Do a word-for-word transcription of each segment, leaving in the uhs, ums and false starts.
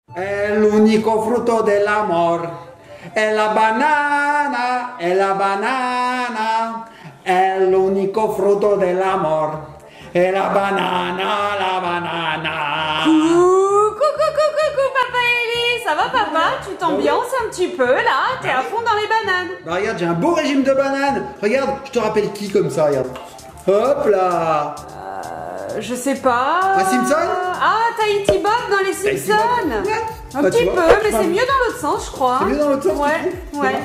È l'unico frutto dell'amor. È la banana, è la banana. È l'unico frutto dell'amor. È la banana, la banana. Coucou, coucou, coucou, papa Eli. Ça va, papa? Tu t'ambiances un petit peu là? T'es à fond dans les bananes. Bah regarde, j'ai un beau régime de bananes. Regarde, je te rappelle qui comme ça, regarde. Hop là. Euh, je sais pas. Un Simpson? Ah, Tahiti Bob dans les Tahiti Simpsons. Bob. Ouais. Un Bah, petit tu peu, vois, mais enfin, c'est mieux dans l'autre sens, je crois. C'est mieux dans l'autre sens, tu Ouais, trouves? ouais.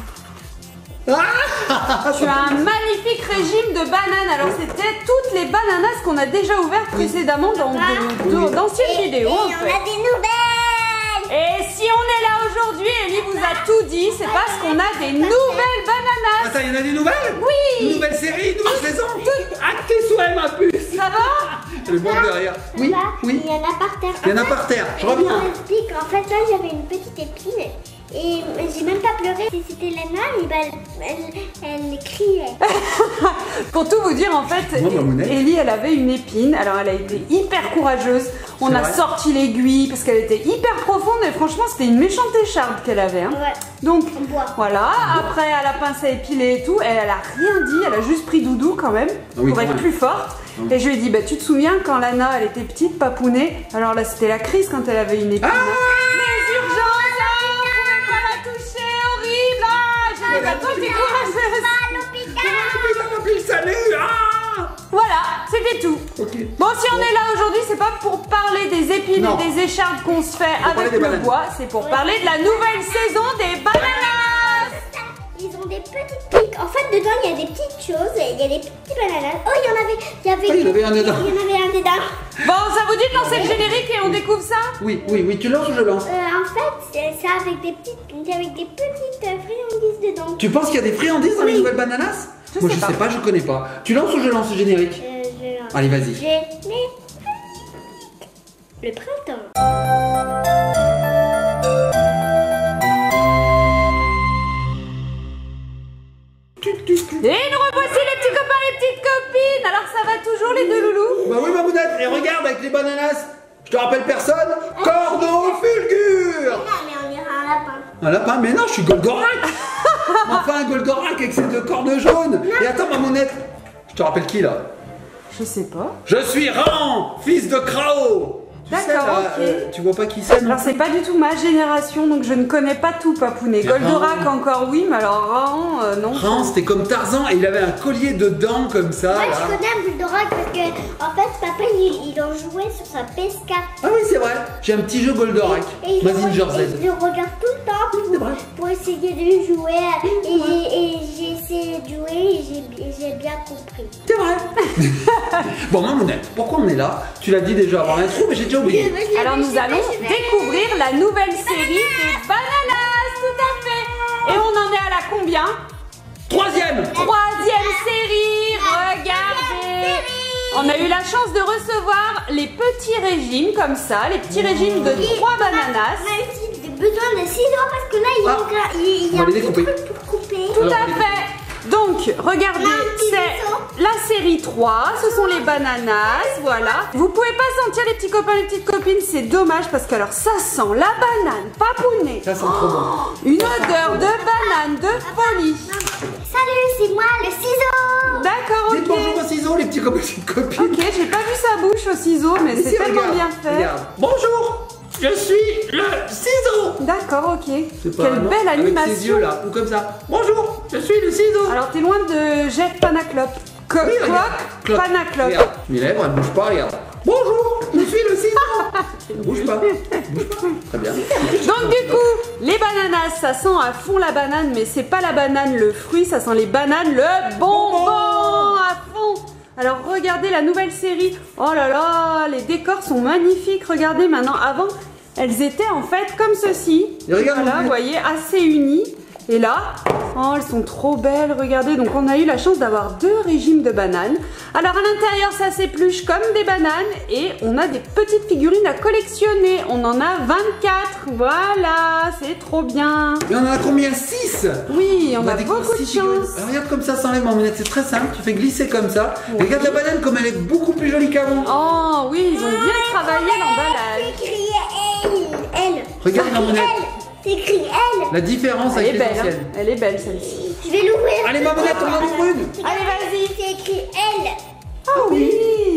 Ah Tu as un magnifique régime de bananes. Alors c'était toutes les bananas qu'on a déjà ouvertes précédemment dans de- de- d'anciennes vidéos. Et en on fait. a des nouvelles. Et si on est là aujourd'hui, Eli vous a tout dit, c'est parce qu'on a des nouvelles bananas. Attends, il y en a des nouvelles? Oui. Une nouvelle série, une nouvelle saison. À tes souhaits, ma puce. Ça va? Le bon derrière. Oui, Papa, oui. Il y en a par terre. Il y en a En fait, par terre. Je je reviens. vous explique. En fait, là, j'avais une petite épine. Et j'ai même pas pleuré. Si c'était Lena, et ben, elle, elle criait. Pour tout vous dire, en fait, Moi, ma monnaie. Eli, elle avait une épine. Alors, elle a été hyper courageuse. On C'est a vrai. sorti l'aiguille parce qu'elle était hyper profonde. Et franchement, c'était une méchante écharpe qu'elle avait. Hein. Ouais. Donc, En bois. voilà. Après, à la pince à épiler et tout, elle, elle a rien dit. Elle a juste pris Doudou quand même Ah oui, pour quand être même. plus forte. Ah. Et je lui ai dit, bah, tu te souviens quand Lana, elle était petite, papounée. Alors là, c'était la crise quand elle avait une épine. Ah Les urgences, là, on pouvait pas la toucher, horrible. Ah, j'ai dit, bah, toi, t'es courageuse. À l'hôpital. Putain, ma puce, salut. Ah Voilà, c'était tout. Ok. Bon, si on est là aujourd'hui, c'est pas pour parler des épines Non. et des échardes qu'on se fait parler avec des le bananes. bois, c'est pour parler de la nouvelle saison des bananas. Ils ont des petites piques. En fait, dedans, il y a des petites choses. Il y a des petits bananas. Oh, il y en avait. Il y avait, Ah, il y en avait un dedans. Il y en avait un dedans. Bon, ça vous dit de lancer le générique et on découvre ça? Oui, oui, oui. Tu lances ou je lance? Euh, en fait, c'est c'est avec des petites, avec des petites euh, friandises dedans. Tu penses qu'il y a des friandises dans les Oui. nouvelles bananas? Je Moi, sais je pas. sais pas, je connais pas. Tu lances ou je lance le générique? Euh, je... Allez, vas-y. Générique. Le printemps. Et nous revoici les petits copains, les petites copines. Alors ça va toujours les deux loulous? Bah oui, ma mounette. Et regarde avec les bananas. Je te rappelle personne. Cordon fulgure. Non, mais on ira un lapin. Un lapin? Mais non, je suis Goldorak. Enfin, un Goldorak avec ses deux cornes jaunes. Et attends, ma mounette. Je te rappelle qui là? Je sais pas. Je suis Ran, fils de Krao. Tu sais, D'accord, là, ok. euh, tu vois pas qui c'est, non? Alors c'est pas du tout ma génération, donc je ne connais pas tout papounet. C'est Goldorak Ran. encore oui, mais alors Ran, euh, non. Ran, c'était comme Tarzan et il avait un collier de dents comme ça. Moi, là. je connais un Bulldog parce que, en fait, papa, il, il en jouait sur sa P S quatre. Ah oui, c'est vrai. J'ai un petit jeu Goldorak. Et il le Mazinger re- et Z. je le regarde tout le temps c'est vrai. pour, pour essayer de jouer. Et j'ai- et j'ai essayé de jouer et j'ai et j'ai bien compris. C'est vrai. Bon, ma mounette, pourquoi on est là? Tu l'as dit déjà avant l'intro, mais j'ai déjà oublié. Alors nous allons découvrir la nouvelle série des bananas, tout à fait. Et on en est à la combien? Troisième. Troisième série, regardez. On a eu la chance de recevoir les petits régimes comme ça, les petits régimes de trois bananas. On a aussi besoin de ciseaux parce que là, il y a, Ah. un gra- il il y On a va un les petit découper. truc pour couper. Tout Alors, à on les fait. Donc, regardez, c'est la série trois, ce sont les bananas, voilà. Vous pouvez pas sentir les petits copains, les petites copines, c'est dommage parce que alors ça sent la banane papounée. Ça sent trop bon. Une odeur de banane, de folie. Salut, c'est moi, le ciseau. D'accord, Dites ok. bonjour aux ciseaux, les petits copains, petites copines. Ok, j'ai pas vu sa bouche au ciseau, mais Ici, c'est tellement regarde, bien fait. regarde. Bonjour, je suis le ciseau. D'accord, ok. C'est pas Quelle un nom belle avec ses animation. yeux là, ou comme ça. Bonjour, je suis le ciseau. Alors t'es loin de Jeff Panaclope. Co Oui, regarde. Cloque, Cloque. Panaclope. Regarde, mes lèvres, elles bougent pas, regarde. Bonjour, je suis le ciseau. Ne bouge pas. Bouge pas. Très bien. Donc du coup, les bananas, ça sent à fond la banane, mais c'est pas la banane le fruit, ça sent les bananes le bonbon à fond. Alors regardez la nouvelle série. Oh là là, les décors sont magnifiques. Regardez maintenant, avant, elles étaient en fait comme ceci. Et regarde, Voilà, on vous voyez, assez unies. Et là, oh, elles sont trop belles, regardez. Donc on a eu la chance d'avoir deux régimes de bananes. Alors à l'intérieur, ça s'épluche comme des bananes. Et on a des petites figurines à collectionner. On en a vingt-quatre. Voilà, c'est trop bien. Mais on en a combien? six. Oui, on, a, découvert beaucoup de six figurines. chance. Alors, regarde comme ça s'enlève en manette, c'est très simple. Tu fais glisser comme ça. Et regarde la banane comme elle est beaucoup plus jolie qu'avant. Oh oui, ils ont bien travaillé l'emballage. J'ai crié, hey, L. Regarde, C'est écrit Mamounette. L. C'est écrit L. La différence Elle avec est les belle, hein. anciennes. Elle est belle celle-ci. Je vais l'ouvrir. Allez, Mamounette, on en ouvre une. Allez, vas-y. C'est écrit L. Ah oui.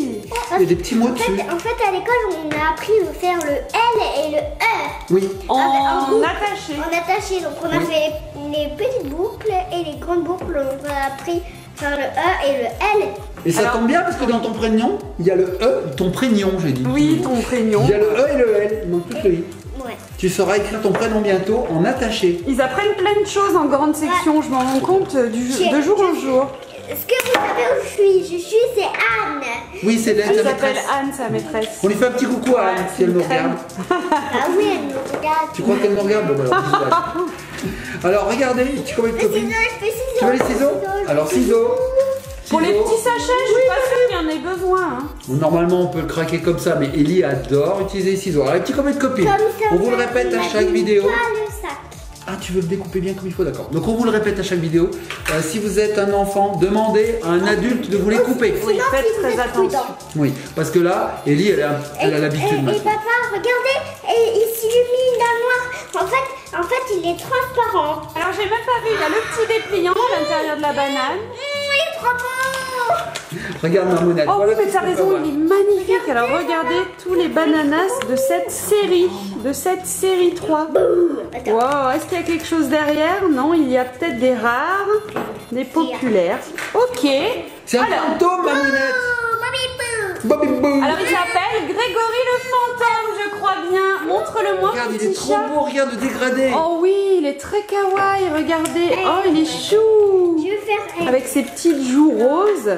Il y a des petits mots En dessus. fait, en fait, à l'école, on a appris à faire le L et le E. Oui. En En groupe. attaché. On attaché, donc on a Oui. fait les petites boucles et les grandes boucles. On a appris à faire le E et le L. Et ça Alors- tombe bien parce que dans ton prénom, il y a le E, ton prénom, j'ai dit. Oui, ton prénom. Il y a le E et le L, il manque plus que le I. Ouais. Tu sauras écrire ton prénom bientôt en attaché. Ils apprennent plein de choses en grande section, je m'en rends compte euh, du, J'ai- de jour en jour. Ce que vous savez où je suis, je suis, c'est Anne. Oui, c'est Elle sa s'appelle maîtresse. Anne, sa maîtresse. On lui fait un petit coucou à Anne Ouais, si elle une me crème. regarde. Ah oui, elle me regarde. Tu crois qu'elle me regarde? Bon, bah, alors, bisous, Anne. Alors, regardez, tu combien de Les copines? ciseaux, je fais ciseaux. Tu veux les ciseaux? Alors, ciseaux. Pour les ciseaux. petits sachets, je suis pas sûre qu'il y en ait besoin. Hein. Normalement, on peut le craquer comme ça, mais Ellie adore utiliser les ciseaux. Alors, les petits combien de copines? Comme ça, On vous le ça, répète il à m'a chaque dit vidéo. pas le sac. Ah, tu veux le découper bien comme il faut, d'accord. Donc, on vous le répète à chaque vidéo. Euh, si vous êtes un enfant, demandez à un adulte de vous les couper. Oui, Sinon, faites si vous très êtes attention. prudent. Oui, parce que là, Ellie, elle a, elle a l'habitude Et, et maintenant. papa, regardez, et il s'illumine dans le noir. En fait, en fait, il est transparent. Alors j'ai même pas vu, il y a le petit dépliant à l'intérieur de la banane. Mmh, il est trop beau. Regarde Mamounette. Oh voilà oui, mais tout ce t'as qu'on peut raison, avoir. il est magnifique. Alors regardez tous les bananas de cette série, de cette série trois. Attends. Wow, est-ce qu'il y a quelque chose derrière? Non, il y a peut-être des rares, des populaires. Ok. C'est un Alors, fantôme, Mamounette. Oh, Bobby Boo. Bobby Boo. alors il s'appelle Grégory le fantôme, je crois bien. Montre-le-moi, Regarde, il petit est trop chat. beau, regarde le dégradé. Oh oui, il est très kawaii, regardez. Oh, il est chou. Je vais faire. Avec ses petites joues roses.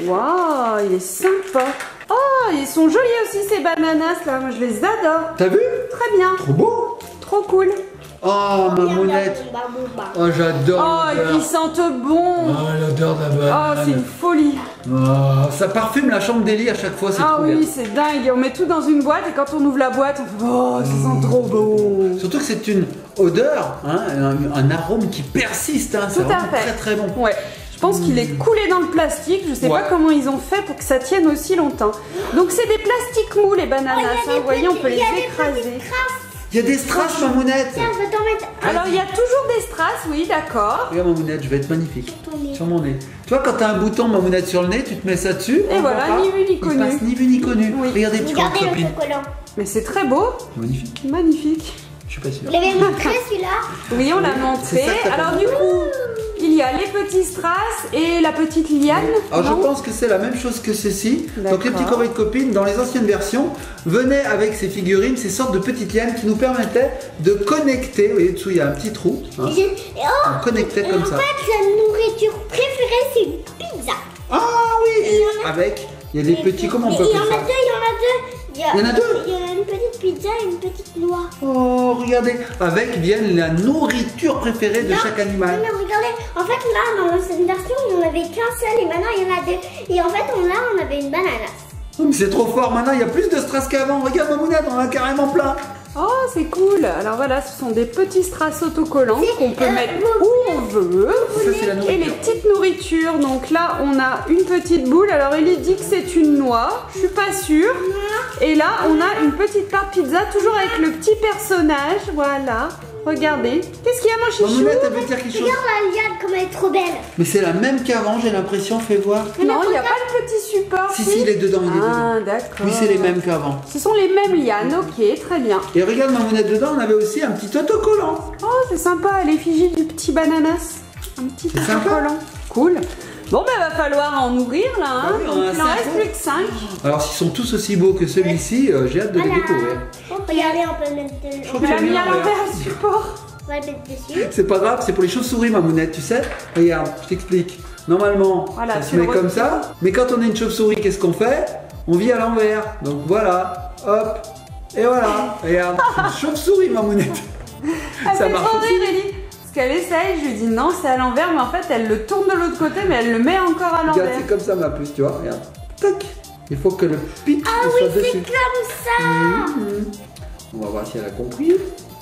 Waouh, il est sympa. Oh, ils sont jolis aussi ces bananas là. Moi, je les adore. T'as vu? Très bien. Trop beau. Trop cool. Oh, Mamounette. Bomba, bomba. Oh, j'adore Oh, et l'odeur. qui sentent bon. Oh, l'odeur de la Oh, c'est banane. une folie. Oh, ça parfume la chambre d'Ellie à chaque fois, c'est Ah trop oui, bien. c'est dingue. On met tout dans une boîte et quand on ouvre la boîte, on fait oh, ça sent trop bon. Surtout que c'est une odeur, hein, un, un arôme qui persiste. Hein, c'est Tout à vraiment fait. très très bon. Ouais. Je pense qu'il est coulé dans le plastique. Je sais Ouais. pas comment ils ont fait pour que ça tienne aussi longtemps. Donc c'est des plastiques mous les bananas. Oh, il y a hein. des Vous voyez, on petits- peut les il y a des écraser. petites traces. Il y a des strass, Mamounette. Tiens, je vais t'en mettre. Alors il y a toujours des strass, oui, d'accord. Regarde, Mamounette, je vais être magnifique. Ton nez. Sur mon nez. Tu vois, quand t'as un bouton, Mamounette, sur le nez, tu te mets ça dessus. Et on voilà, voit pas, ni vu ni il connu. passe ni vu ni connu. Oui. Regardez, petit Regardez copine. l'autocollant. Mais c'est très beau, Magnifique. magnifique. Je suis pas sûr. Vous l'avez montré celui-là? Oui, on l'a Oui, montré. c'est ça que t'as Alors pas du coup, il y a les petits strass et la petite liane. Alors non je pense que c'est la même chose que ceci. Donc les petits D'accord. corbeilles de copines, dans les anciennes versions, venaient avec ces figurines, ces sortes de petites lianes qui nous permettaient de connecter. Vous voyez, dessous il y a un petit trou. hein. J'ai- Oh, On connectait et comme en ça. fait, sa nourriture préférée, c'est une pizza. Ah oui, il y en a- avec, il y a des petits, comment on peut Et il y en appeler a ça? deux, il y en a deux. Il y en a deux? Il y en a une petite pizza et une petite noix. Oh, regardez, avec viennent la nourriture préférée de Non, chaque animal. Non, mais regardez, en fait, là, dans l'ancienne version, il n'y en avait qu'un seul et maintenant, il y en a deux. Et en fait, on, là, on avait une banane. Oh, mais c'est trop fort, maintenant il y a plus de strass qu'avant. Regarde Mamounette, on en a carrément plein. Oh, c'est cool. Alors voilà, ce sont des petits strass autocollants C'est- qu'on peut euh, mettre vous où on veut. Ça c'est la Et les nourriture. petites nourritures. Donc là, on a une petite boule. Alors Ellie dit que c'est une noix. Je suis pas sûre. Et là, on a une petite part pizza, toujours avec le petit personnage. Voilà. Regardez. Qu'est-ce qu'il y a, mon chouchou? Mamounette, elle veut dire quelque chose. Regarde la liane, comme elle est trop belle. Mais c'est la même qu'avant, j'ai l'impression, fais voir. Non, il n'y a pas le petit support. Si, si, il est dedans, il est Ah, dedans. d'accord. Oui, c'est les mêmes qu'avant. Ce sont les mêmes lianes. Ok, très bien. Et regarde Mamounette, dedans, on avait aussi un petit autocollant. Oh, c'est sympa, l'effigie du petit bananas. Un petit C'est sympa. autocollant. Cool. Bon, bah, va falloir en ouvrir là. Hein. Ah oui, on en a Donc, il en cinq reste autres. plus que cinq. Alors, s'ils sont tous aussi beaux que celui-ci, euh, j'ai hâte de les Voilà. découvrir. Regardez, on peut mettre de... crois Tu que l'as j'ai mis mis à en vert. l'envers le support. On va le mettre dessus. C'est pas grave, c'est pour les chauves-souris, Mamounette, tu sais. Regarde, je t'explique. Normalement, Voilà, ça se tu met le comme retires. ça. Mais quand on est une chauve-souris, qu'est-ce qu'on fait? On vit à l'envers. Donc voilà, hop, et voilà. Regarde, une chauve-souris, Mamounette. Elle Ça fait marche trop aussi. rire, Ellie. Parce qu'elle essaye, je lui dis non, c'est à l'envers, mais en fait, elle le tourne de l'autre côté, mais elle le met encore à Regarde, l'envers. c'est comme ça ma puce, tu vois. Regarde, tac. Il faut que le pitch Ah soit oui, c'est dessus. comme ça. Mhm. On va voir si elle a compris.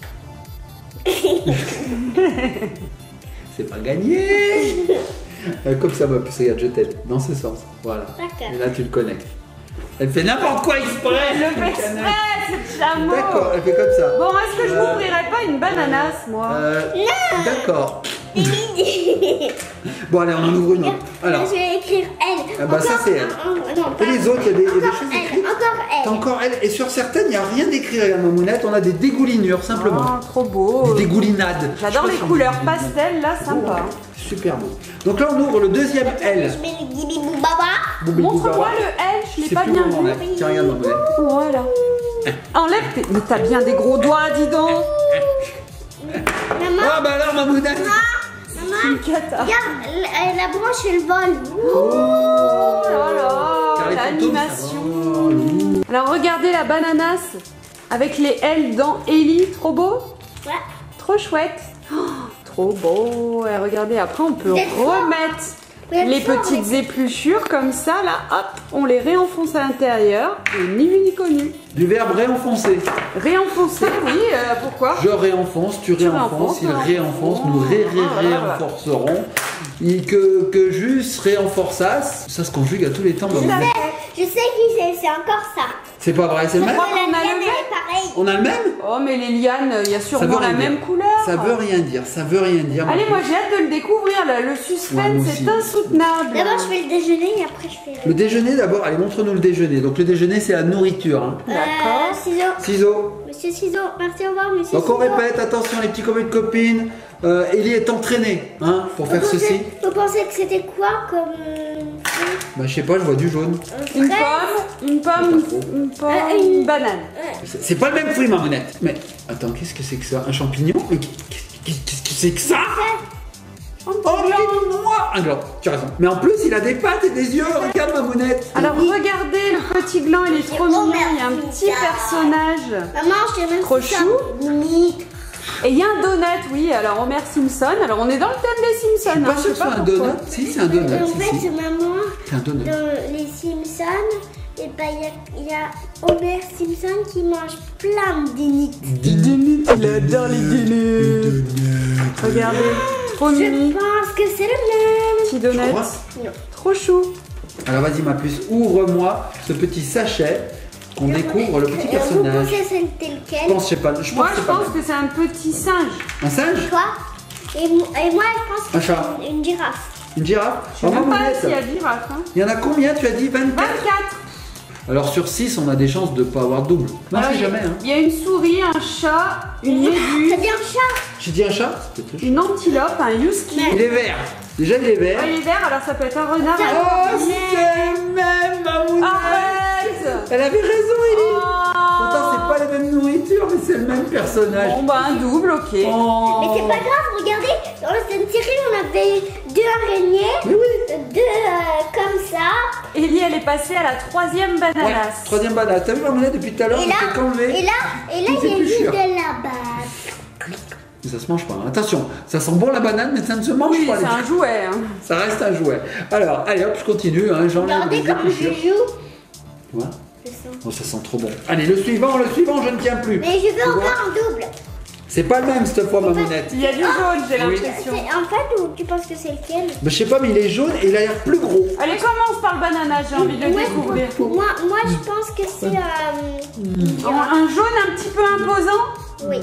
C'est pas gagné. Euh, Comme ça ma puce, regarde, je t'aide. Dans ce sens. Voilà. D'accord. Et là, tu le connectes. Elle fait n'importe quoi exprès. Elle le fait exprès, cette chameau. D'accord, elle fait comme ça. Bon, est-ce que je Euh, m'ouvrirais pas une bananasse, moi? Euh, D'accord. Bon, allez, on en ouvre une autre. Alors, Je vais écrire elle. Ah bah, ça, Encore c'est elle. un- un- non, et pas- les autres, il y a des, il y a des Encore choses elle. écrites. Encore T'as elle. encore elle. Et sur certaines, il n'y a rien d'écrit, regarde, Mamounette. On a des dégoulinures, simplement. Oh, trop beau. Des dégoulinades. J'adore les couleurs pastel, là, sympa. Super beau. Donc là, on ouvre le deuxième L. Je mets le gibi boubaba. Boubé Montre-moi Boubaba. le L, je l'ai C'est pas plus bien bon, vu. Mamounette. Tiens, regarde, Mamounette. Voilà. Enlève tes... Mais t'as bien des gros doigts, dis donc. Maman, Ah, bah alors, Mamounette. C'est maman, une cata. regarde, la, la branche elle vole. Oh là Car les là, fantômes, l'animation. Alors regardez la bananasse avec les L dans Ellie, trop beau, Ouais. trop chouette. Oh, trop beau. Et regardez, après on peut Vous êtes fort. remettre Vous êtes les fort, petites épluchures comme ça, là, hop, on les réenfonce à l'intérieur. Et ni vu ni connu. Du verbe réenfoncer. Réenfoncer, oui, euh, pourquoi? Je réenfonce, tu réenfonces, réenfonces, il on réenfonce, nous ré, ré, Ah, voilà, voilà. réenforcerons. Et que, que juste réenforçasse, ça se conjugue à tous les temps. Je Mamounette. sais, je sais qui c'est, c'est encore ça. C'est pas vrai, c'est le même? crois qu'on a La le mienne, même. elle est pareille. On a le même? Oh, mais les lianes, il y a Ça sûrement veut la rien même dire. couleur. Ça veut rien dire, ça veut rien dire. Allez, Mamounette. moi j'ai hâte de le découvrir là, le Ouais, suspense moi c'est aussi. insoutenable. D'abord, je fais le déjeuner et après, je fais Le déjeuner d'abord, allez, montre-nous le déjeuner. Donc le déjeuner, c'est la nourriture. Hein. D'accord. Euh, ciseaux. Ciseaux. Monsieur Ciseaux, merci, au revoir, monsieur Donc on Ciseaux. répète, attention les petits copains et copines. Euh, Ellie est entraînée hein, pour faire Vous pensez- ceci. Vous pensez que c'était quoi comme euh, fruit? Bah je sais pas, je vois du jaune. Un Une fraise? pomme, une pomme, Pas trop. une pomme, Euh, une une- banane. C'est c'est pas le même fruit, Mamounette. Mais attends, qu'est-ce que c'est que ça? Un champignon? Mais qu'est-ce qu'est-ce que c'est que ça? Oh, mais il est noir! Ah non, tu as raison. Mais en plus, il a des pattes et des yeux. Regarde, Mamounette. Alors regardez le petit gland, il est trop Oh, mignon, il y a un merci, petit ça. personnage. Maman, je te même Trop si ça chou. limite. Et il y a un donut, oui, alors Homer Simpson. Alors on est dans le thème des Je Simpsons. suis pas hein, sûr que ce soit un pourquoi. donut. Si, c'est un donut. En Si, fait, si. maman, C'est un donut. dans les Simpsons, et ben, il y a, il y a Homer Simpson qui mange plein de donuts. Des donuts, il adore les donuts. Regardez, trop Je mimi. pense que c'est le même. Petit donut. crois Non. Trop chou. Alors vas-y, ma puce, ouvre-moi ce petit sachet qu'on découvre le petit Euh, Vous personnage. pensez que c'était Je lequel? pense, je sais pas. Je pense Moi que je c'est pas pense que c'est un petit singe. un singe, Quoi? Et, mo- et moi, je pense que Un chat. c'est une, une girafe. une girafe. Je sais Oh, même pas Mamounette, s'il y a girafe. Hein. il y en a combien? Tu as dit vingt-quatre. vingt-quatre. Alors sur six, on a des chances de pas avoir double. Non, Alors, c'est il y a- jamais. Hein. Il y a une souris, un chat, une T'as méduse, dit un chat? J'ai dit un chat? C'est peut-être le chat. une antilope, un husky. Il est vert. Déjà, il est vert. Oh, il est vert, alors ça peut être un renard. Tiens. un- Oh, c'est le même, Mamounette. Arrête. Elle avait raison, Ellie. Oh. Pourtant, c'est pas la même nourriture, mais c'est le même personnage. Bon bah un double, ok. Oh. Mais c'est pas grave, regardez, dans cette série, on avait deux araignées, Mais oui. deux euh, comme ça, Ellie, elle est passée à la troisième Ouais, bananas. troisième banane. T'as vu, Mamounette, depuis tout à l'heure, et je là, t'ai qu'enlevé. et là, et là, Tout il y a est plus juste sûr. de la base. Mais ça se mange pas. hein. Attention, ça sent bon la banane, mais ça ne se mange Oui, pas. c'est les un jouet. Hein. Ça reste un jouet. Alors, allez hop, je continue. Hein, J'enlève Regardez les comme je épluchures. joue. Ouais. Je sens. Oh, ça sent trop bon. Allez, le suivant, le suivant, je ne tiens plus. Mais je veux Tu vois encore un double. C'est pas le même cette fois, Mamounette. Il y a du jaune, j'ai Oui. l'impression. C'est en fait, ou tu penses que c'est lequel? Mais je sais pas, mais il est jaune et il a l'air plus gros. Allez, commence par le banana, j'ai envie de le Moi, découvrir. moi, moi, je pense que c'est euh, Oh, un jaune un petit peu imposant. oui.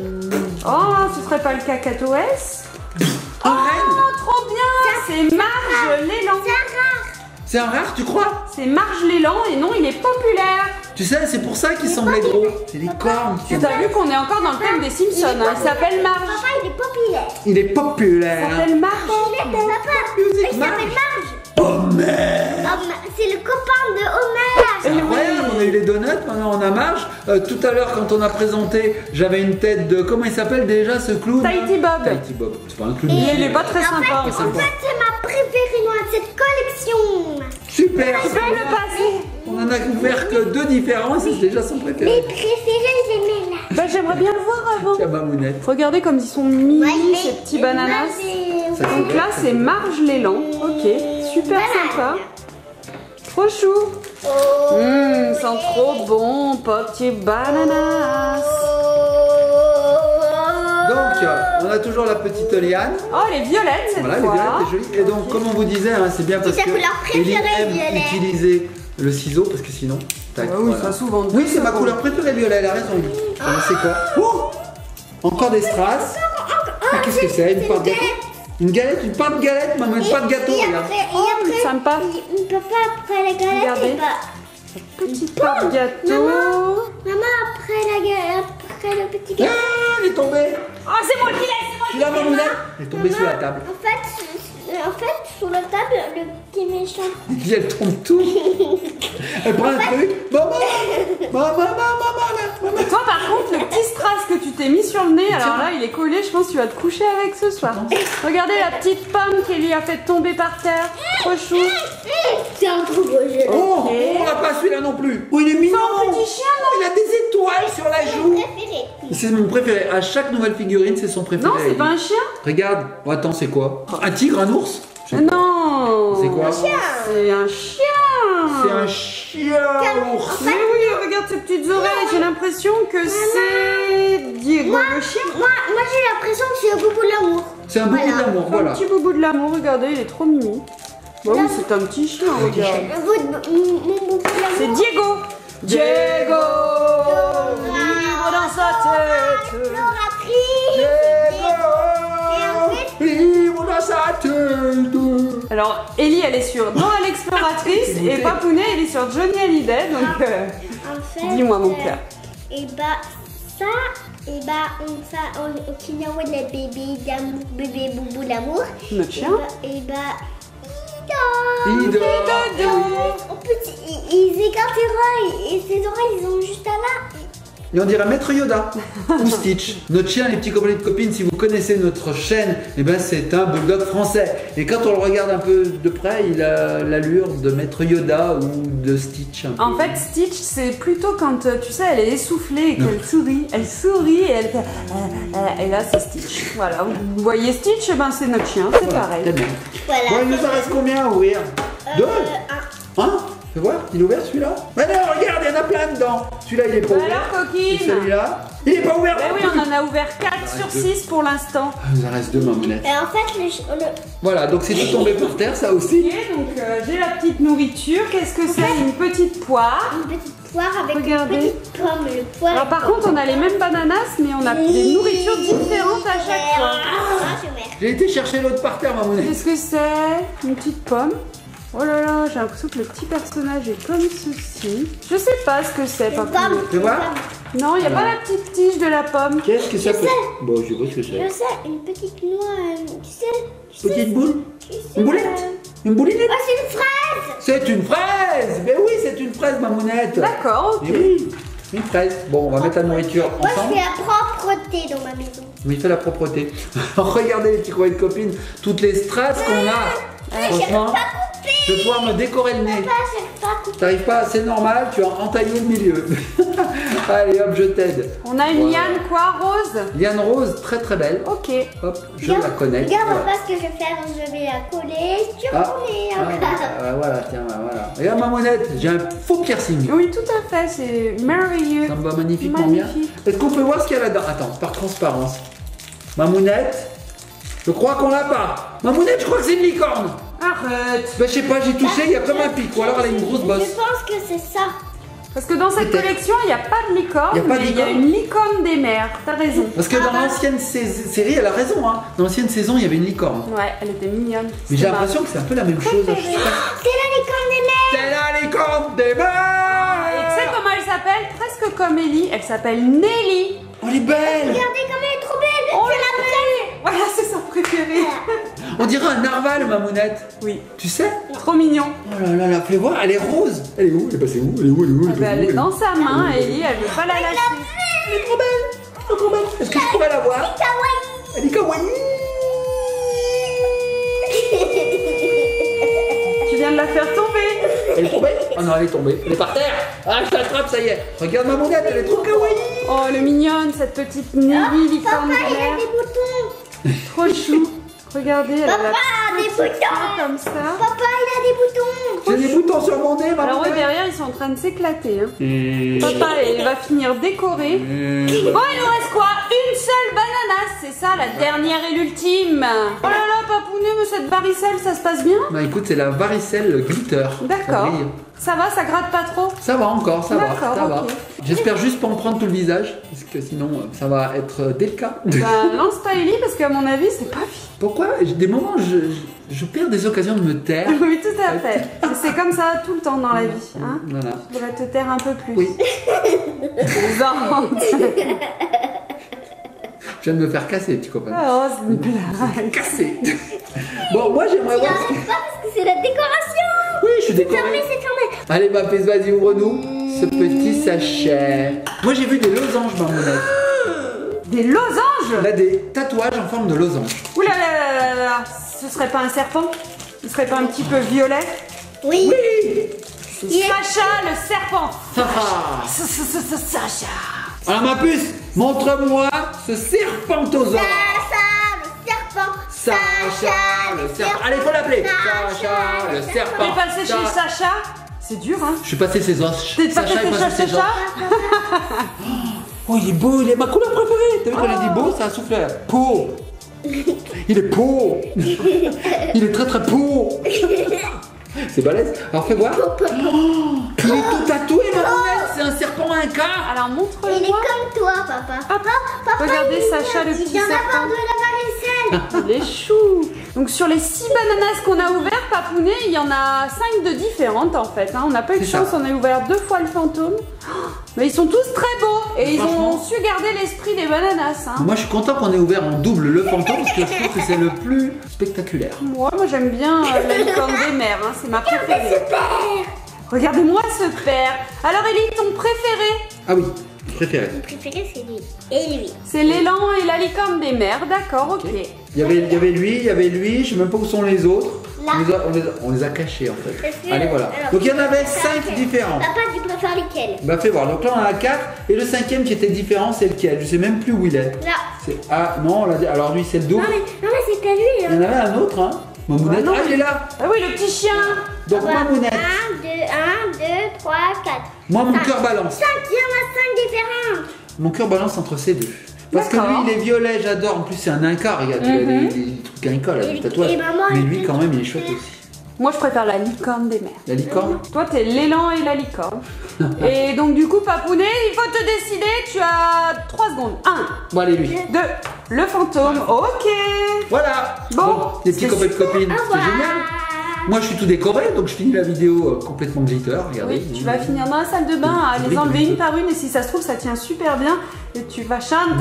Oh, ce serait pas le cacatoès? Un Oh, renne. trop bien. C'est Marge l'élan. C'est rare. C'est un rare, tu crois? C'est Marge l'élan et non, il est populaire. Tu sais, c'est pour ça qu'il semblait gros. C'est les cornes. Tu as vu qu'on est encore dans le thème des Simpsons. hein. Il s'appelle Marge. Papa, il est populaire. Il est Il populaire. s'appelle Marge. Papa, il s'appelle Marge. Marge. Homer. Oh, mais c'est le copain de Homer. C'est incroyable, on a eu les donuts, maintenant on a Marge. Euh, tout à l'heure, quand on a présenté, j'avais une tête de. Comment il s'appelle déjà ce clown? Tahiti Bob. Tahiti Bob. C'est pas un clown. Il est pas très En fait, sympa. en sympa. fait, c'est ma préférée dans cette collection. Super. Tu peux le passer. On en a ouvert que deux différents et c'est déjà son Mes préféré. préférés, je les mets là. Bah, j'aimerais bien le voir avant. Tiens, Mamounette. Regardez comme ils sont mimi, Ouais, mais- ces petits bananas. mais- Ça, Donc là, c'est Marge l'élan. Ok, super sympa. Trop chou. Oh. Hum, ils sont trop bons, petits bananas. Donc, euh, on a toujours la petite liane. Oh, les violettes cette Voilà, les fois. violettes, c'est joli. Et donc, comme on vous disait, hein, c'est bien parce sa que couleur Ellie préférée, aime violette. utiliser le ciseau parce que sinon. Tac, Ah oui, voilà. ça souvent. Oui, c'est ma couleur préférée, Violet, elle a raison. Alors, c'est quoi? Oh, encore des strass. Mais qu'est-ce que c'est? Une pâte de gâteau? Une galette, une pâte de galette, maman, une pâte de gâteau, Et regarde. après, et après, sympa. il- papa, après la galette, Regardez. il va- Petite pâte gâteau. Maman, après la galette, après le petit gâteau. Ah, elle est tombée. Oh, c'est moi qui l'ai, c'est moi Tu qui l'as, l'ai. mamounette? Elle est tombée sous la table. En fait, en fait, sur la table, le petit méchant. Et puis elle tombe tout. Elle prend un truc. Maman, maman, maman, maman, maman. Toi, par contre, le petit strass que tu t'es mis sur le nez, alors là, il est collé, je pense que tu vas te coucher avec ce soir. Regardez la petite pomme qui lui a fait tomber par terre. Trop chou. C'est un trop beau jeu. Oh, Ok. on l'a pas celui-là non plus. Oh, il est mignon. C'est un petit chien, non? Il a des étoiles sur la joue. Préféré. C'est mon préféré. À chaque nouvelle figurine, c'est son préféré. Non, c'est pas un chien? Regarde. Oh, attends, c'est quoi? Un tigre, un ours? Je sais pas. Non. C'est quoi? C'est un chien. C'est un chien ours. Mais oui, regarde ses petites oreilles, j'ai l'impression que c'est Diego le chien. Moi, moi j'ai l'impression que c'est un boubou de l'amour. C'est un boubou Voilà. d'amour, Un voilà. petit boubou de l'amour, regardez, il est trop mignon. Bah oui, c'est un petit chien, regarde. Le bout de- Mon mon boubou de l'amour. C'est Diego. Diego, libre dans sa tête. Exploratrice. Diego, libre dans sa tête. Alors, Ellie, elle est sur Dora l'exploratrice et Papounet, elle est sur Johnny Hallyday. Donc, euh, En fait, dis-moi, mon euh, cœur. Et bah, ça, et bah, on ça, on, on kinawa le bébé d'amour, bébé boubou d'amour. Notre chien. Et bah, Il dort. Il dort. en plus, ils, ils écartent ses oreilles, et ses oreilles, ils ont juste à là. Et on dirait Maître Yoda ou Stitch. Notre chien, les petits copains et copines, si vous connaissez notre chaîne, eh ben c'est un bulldog français. Et quand on le regarde un peu de près, il a l'allure de Maître Yoda ou de Stitch. un peu. En fait, Stitch, c'est plutôt quand, euh, tu sais, elle est essoufflée et qu'elle sourit. Elle sourit et elle fait... euh, euh, et là, c'est Stitch. Voilà, vous voyez Stitch, eh ben, c'est notre chien, c'est Voilà, pareil. tellement. Voilà. Bon, il nous en reste combien à ouvrir? Deux? Euh, un. Un? Fais voir, il est ouvert celui-là? Mais non, regarde, il y en a plein dedans. Celui-là, il est pas Alors, ouvert. Et coquine. celui-là, il est pas ouvert. Ben non oui, plus. on en a ouvert quatre sur six pour l'instant. Ah, il nous en reste deux, mamounette. Et en fait, le, ch- le, Voilà, donc c'est tout tombé par terre, ça aussi. Ok, donc euh, j'ai la petite nourriture. Qu'est-ce que c'est? Une petite poire. une petite poire avec Regardez. une petite pomme. Le poire. Alors par contre, on a les mêmes bananas, mais on a des nourritures différentes à chaque fois. Ah, je mets. J'ai été chercher l'autre par terre, mamounette. Qu'est-ce que c'est? Une petite pomme. Oh là là, j'ai l'impression que le petit personnage est comme ceci. Je sais pas ce que c'est, Une papa. pomme. Tu vois? une Non, il n'y a pas la petite tige de la pomme. Qu'est-ce que ça Je peut... sais. Bon, je sais pas ce que pomme. Je c'est. sais, une petite noix. euh, Tu sais, tu sais, Petite boule? tu sais, Une boulette? euh, Une boulinette? Oh, c'est une fraise. C'est une fraise! Mais oui, c'est une fraise, mamounette. D'accord, ok. Mais oui, une fraise. Bon, on va mettre la nourriture Moi, je ensemble. fais la propreté dans ma maison. Mais il fait la propreté. Regardez les petits copains de copines, toutes les strass qu'on a. Franchement, je vais pouvoir me décorer le nez. Papa, j'arrive pas à couper. T'arrives pas, c'est normal, tu as entaillé le milieu. Allez hop, je t'aide. On a une Voilà. liane quoi, rose? Liane rose, très très belle. Ok. Hop, je la connais. Regarde Voilà. papa ce que je vais faire. Je vais la coller sur Ah, mon nez. ah, voilà, voilà, tiens, voilà. Regarde ma monette, j'ai un faux piercing. Oui, tout à fait, c'est merveilleux. Ça me va magnifiquement bien. Magnifique. Est-ce qu'on peut voir ce qu'il y a là-dedans? Attends, par transparence. Mamounette, je crois qu'on l'a pas. Mamounette, je crois que c'est une licorne. Arrête. Ben, je sais pas, j'ai touché, il y a comme un pic, ou alors elle a une grosse bosse. Je pense que c'est ça. Parce que dans cette Peut-être. collection, il n'y a pas de licorne, Il y a pas de mais il y a licorne. une licorne des mers. T'as raison. Parce que dans l'ancienne sais- série, elle a raison, hein. Dans l'ancienne saison, il y avait une licorne. Ouais, elle était mignonne. Mais C'est j'ai ma- l'impression que c'est un peu la même chose. je sais pas. C'est la licorne des mers. C'est la licorne des Et tu sais mers. comment elle s'appelle? Presque comme Ellie. Elle s'appelle Nelly. Oh, elle est belle. Regardez comme elle est trop belle. Oh, c'est la la vraie. Voilà, c'est sa préférée. On dirait un narval, Mamounette. Oui. Tu sais? Trop mignon. Oh là là là, fais voir, elle est rose. Elle est où? Elle est passée où? Elle est où? Elle est où? Ah bah, elle est dans sa main, Ellie, elle veut pas la lâcher. Elle est trop belle. Elle est trop belle. Est-ce que je pourrais la voir? Kawaii. Elle est kawaii. Tu viens de la faire tomber. Elle est tombée? Oh non, elle est tombée. Elle est par terre. Ah, je l'attrape, ça y est. Regarde ma monette, elle est trop kawaii. Oh, elle est mignonne, cette petite Nelly licorne Papa, de il a mer. des boutons. Trop chou. Regardez, elle a la Papa, des petite boutons. queue comme ça. Papa, il a des boutons. J'ai des boutons sur mon nez, ma Alors eux monette. derrière, ils sont en train de s'éclater. Hein. Et... Papa, il va finir décoré. Bon, il nous reste quoi? Une seule bananasse, c'est ça, la dernière et l'ultime. Oh là là, Papounet, mais cette varicelle, ça se passe bien? Bah écoute, c'est la varicelle glitter. D'accord. Ça brille. Ça va, ça gratte pas trop? Ça va encore, ça va, D'accord, ça va. ok. J'espère juste pas en prendre tout le visage, parce que sinon ça va être délicat. Bah, lance pas Ellie, parce qu'à mon avis, c'est pas vite. Pourquoi? J'ai des moments, je, je, je perds des occasions de me taire. Oui, tout à fait. C'est comme ça tout le temps dans la vie. Hein. Voilà. Tu devrais te taire un peu plus. Oui. Zante. Je viens de me faire casser, petit copain. Oh, c'est une blague. Cassé. Bon, moi j'aimerais Tu voir. n'arrives pas parce que c'est la décoration. Oui, je suis Fermé, décoré. c'est fermé. Allez, ma pisse, vas-y, ouvre-nous ce petit sachet. Moi j'ai vu des losanges, Marmonette. Des losanges? Là, des tatouages en forme de losange. Ouh là là là là là. Ce serait pas un serpent? Ce serait pas un petit peu violet? Oui. Oui. C'est Il est- Sacha le serpent. Sacha. S- s- s- s- Sacha. Alors ma puce, montre-moi ce serpentosaure. Sacha, le serpent. Sacha le serpent. Allez, faut l'appeler. Sacha le serpent. T'es passé chez Sa- Sacha? C'est dur, hein? Je suis passé ses os. T'es passé Sacha est chez passé ses Sacha? os. Oh, il est beau, il est ma couleur préférée. T'as vu quand elle dit beau, ça a soufflé. Peau. Il est peau. Il est très très peau. C'est balèze. Alors fais voir. Oh, il est tout tatoué, Marmonette. C'est un serpent inca. Alors Il est montre-le-moi. comme toi, papa. Papa, papa. Regardez il- Sacha, le il petit vient serpent. d'avoir de la varicelle. Il est chou. Donc sur les six bananas qu'on a ouverts, Papounet, il y en a cinq de différentes en fait. hein. On n'a pas eu de C'est chance, ça. on a ouvert deux fois le fantôme. Mais ils sont tous très beaux et ils ont Franchement. su garder l'esprit des bananas. hein. Moi, je suis content qu'on ait ouvert en double le fantôme parce que je trouve que c'est le plus spectaculaire. Moi, moi j'aime bien euh, la licorne des mers, hein, c'est ma préférée. Regardez-moi ce père. Alors Ellie, ton préféré? Ah oui, préféré. Mon préféré, c'est lui. Et lui. C'est l'élan et la licorne des mers, d'accord, ok. Il y avait, il y avait lui, il y avait lui, je sais même pas où sont les autres. Là. On les a, on les a- on les a cachés en fait. Parce que- Allez, voilà. alors, Donc il y en avait ça, cinq c'est- différents. Papa, tu préfères lesquels? Bah fais voir, donc là on en a quatre et le cinquième qui était différent c'est lequel? Je sais même plus où il est. Là. C'est ah non, on l'a dit- alors lui c'est le double. Non, mais, non, mais c'était lui. Il y en avait un autre hein. Mamounette, Ah non. ah il est là. Ah oui, le petit chien. Donc Mamounette, un, deux, un, deux, trois, quatre. moi mon cinq. cœur balance. cinq, il y en a cinq différents. Mon cœur balance entre ces deux. Parce que lui D'accord. il est violet, j'adore. En plus c'est un inca, regarde, il a des, des trucs inca là, Et- des tatouages. et maman, Mais elle lui dit quand même il est qu'il chouette fait- aussi. Moi, je préfère la licorne des mers. La licorne. Toi, t'es l'élan et la licorne. Et donc, du coup, Papounet, il faut te décider. Tu as trois secondes. un, Bon allez lui. deux, le fantôme. Ok. Voilà. Bon, les petits c'est copains de copines, Au c'est revoir. génial. Moi je suis tout décoré, donc je finis la vidéo euh, complètement glitter. Regardez. Oui, tu vas finir dans la salle de bain à les enlever une par une. Et si ça se trouve, ça tient super bien. Et tu vas chanter.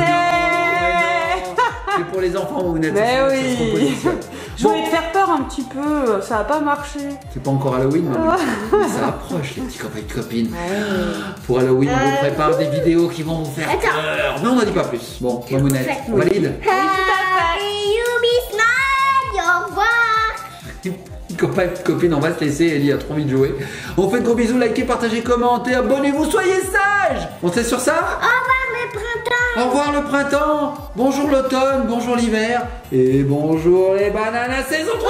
C'est pour les enfants, vous n'êtes Mais ça se oui. repositionne. Je Bon, voulais te faire peur un petit peu. Ça va pas marcher. c'est pas encore Halloween, mais mais ça approche les petits copains de copines. Pour Halloween, on vous prépare des vidéos qui vont vous faire Attends. peur. Mais on n'en dit pas plus. Bon, Mamounette, fait. on valide. Oui, tout à fait. Happy you be smile, au revoir. Copains et copines, on va se laisser. Ellie a trop envie de jouer. On fait de gros bisous, likez, partagez, commentez, abonnez-vous, soyez sages. On se laisse sur ça. Au revoir le printemps. Au revoir le printemps. Bonjour l'automne, bonjour l'hiver. Et bonjour les bananes saison trois.